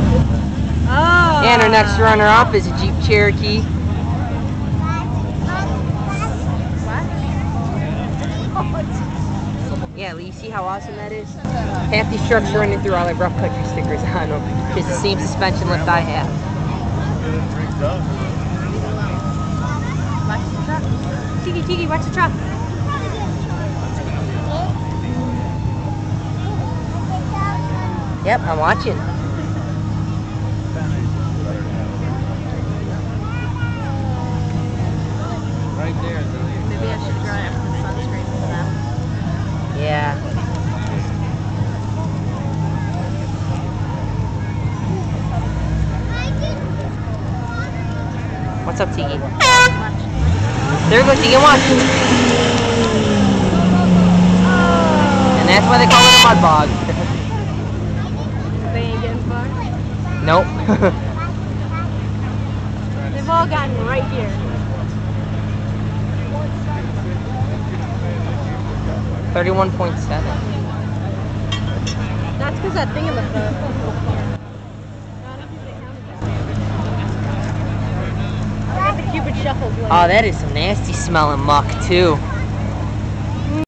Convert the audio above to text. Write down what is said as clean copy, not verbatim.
Oh. And our next runner-up is a Jeep Cherokee. Yeah, you see how awesome that is? Half these trucks are running through all like rough country stickers on them. It's the same suspension lift I have. Watch the truck. Tiki, watch the truck. Yep, I'm watching. Right there. Maybe I should try it with sunscreen for them. Yeah. What's up, Tiki? There goes Tiki, watch. And that's why they call it a mud bog. They ain't getting far? Nope. They've all gotten right here. 31.7. That's because that thing in the front. I think the Cupid Shuffle's like. Oh, that is some nasty smelling muck, too.